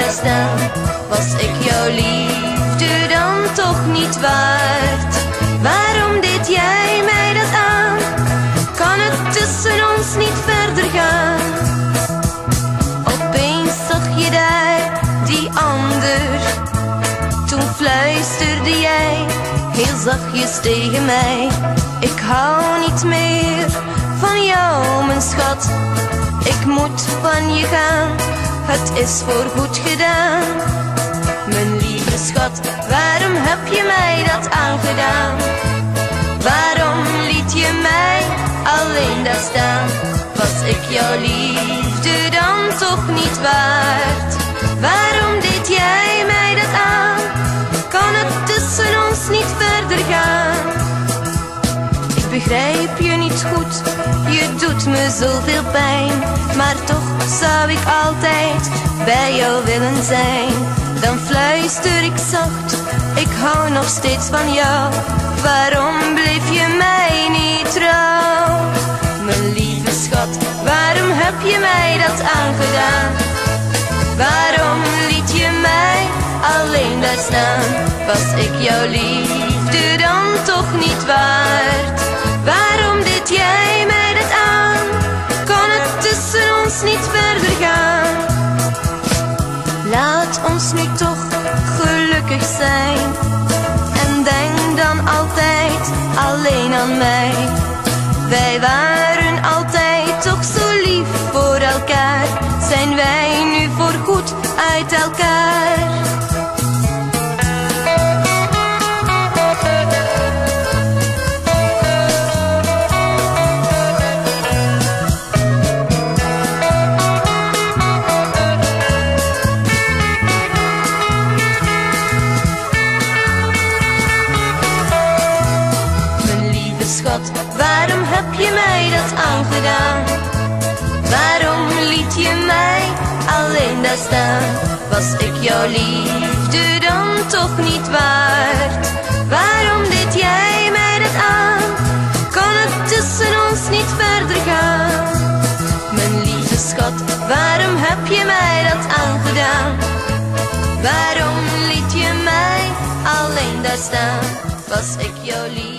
daar staan? Was ik jouw liefde dan toch niet waard? Waarom deed jij mij dat aan? Kan het tussen ons niet verder gaan? Opeens zag je daar die ander. Toen fluisterde jij heel zachtjes tegen mij: ik hou niet meer van jou, mijn schat. Ik moet van je gaan, het is voorgoed gedaan. Mijn lieve schat, waarom heb je mij dat aangedaan? Waarom liet je mij alleen daar staan? Was ik jouw liefde dan toch niet waard? Waarom deed jij mij dat aan? Kan het tussen ons niet verder gaan? Ik begrijp je niet goed, je doet me zoveel pijn. Maar toch zou ik altijd bij jou willen zijn. Dan fluister ik zacht, ik hou nog steeds van jou. Waarom bleef je mij niet trouw? Mijn lieve schat, waarom heb je mij dat aangedaan? Waarom liet je mij alleen daar staan? Was ik jouw liefde dan toch niet waard? Waarom deed jij mij dat aan? Kan het tussen ons niet verder gaan? Laat ons nu toch gelukkig zijn. En denk dan altijd alleen aan mij. Wij waren altijd toch zo lief voor elkaar. Zijn wij nu voorgoed uit elkaar? Waarom heb je mij dat aangedaan? Waarom liet je mij alleen daar staan? Was ik jouw liefde dan toch niet waard? Waarom deed jij mij dat aan? Kan het tussen ons niet verder gaan? Mijn lieve schat, waarom heb je mij dat aangedaan? Waarom liet je mij alleen daar staan? Was ik jouw liefde?